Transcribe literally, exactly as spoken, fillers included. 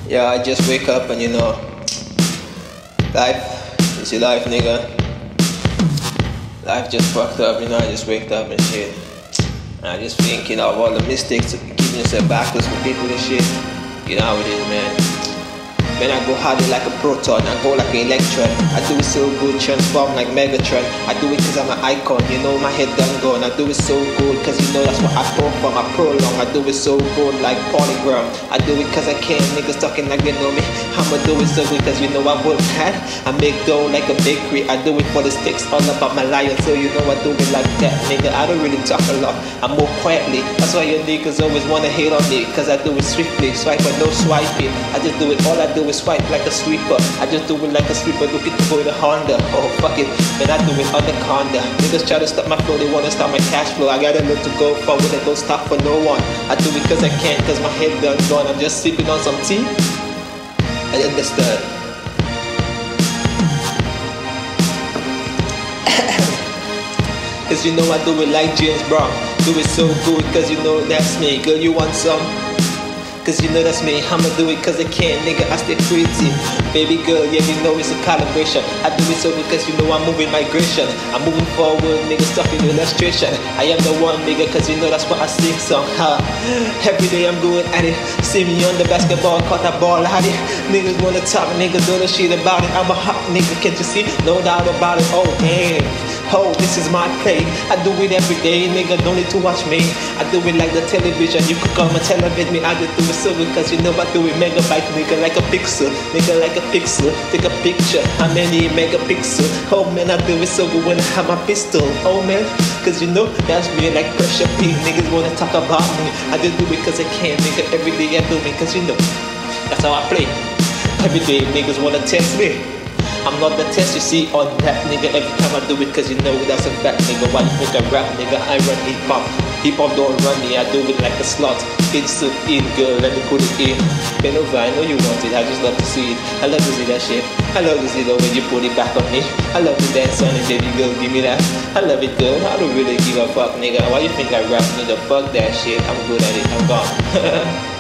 Yeah, I just wake up and you know, life is your life, nigga. Life just fucked up, you know. I just waked up and shit. And I just thinking of all the mistakes of keeping yourself backwards for people and shit. You know how it is, man. When I go harder like a proton, I go like an electron. I do it so good, transform like Megatron. I do it cause I'm an icon, you know my head done gone. I do it so good cause you know that's what I perform. I prolong, I do it so good like polygram. I do it cause I can, niggas talking like they know me. I'ma do it so good cause you know I work hard. I make dough like a bakery. I do it for the sticks, all about my lion. So you know I do it like that, nigga. I don't really talk a lot, I move quietly. That's why your niggas always wanna hate on me, cause I do it swiftly. Swipe but no swiping. I just do it, all I do is swipe like a sweeper. I just do it like a sweeper, looking to go in a Honda. Oh fuck it, man, I do it anaconda. Niggas try to stop my flow, they wanna stop my cash flow. I gotta look to go forward and don't stop for no one. I do it cause I can, cause my head done gone. I'm just sipping on some tea. I understand. Cause you know I do it like James Brown. Do it so good cause you know that's me. Girl, you want some? Cause you know that's me, I'ma do it cause I can, nigga, I stay creative. Baby girl, yeah, you know it's a calibration. I do it so because you know I'm moving migration. I'm moving forward, nigga, stuff in illustration. I am the one, nigga, cause you know that's what I sing song, huh? Every day I'm going at it. See me on the basketball court, I ball at it. Niggas wanna talk, niggas do the shit about it. I'm a hot nigga, can't you see? No doubt about it, oh damn. Oh, this is my play. I do it every day, nigga, don't need to watch me. I do it like the television, you could come and television me. I just do it so because you know I do it megabyte, nigga, like a pixel. Nigga, like a pixel, take a picture. How many megapixel? Oh man, I do it so good when I have my pistol. Oh man, cause you know that's me like pressure P. Niggas wanna talk about me. I just do it cause I can, nigga, every day I do it cause you know that's how I play. Every day niggas wanna test me. I'm not the test you see on that, nigga. Every time I do it cause you know that's a fact, nigga. Why you think I rap, nigga? I run hip-hop. Hip-hop don't run me, I do it like a slot. It's so in, girl, let me put it in. Bend over, I know you want it, I just love to see it. I love to see that shit. I love to see the way you put it back on me. I love to dance on it, baby girl, give me that. I love it, girl, I don't really give a fuck, nigga. Why you think I rap, nigga? Fuck that shit, I'm good at it, I'm gone.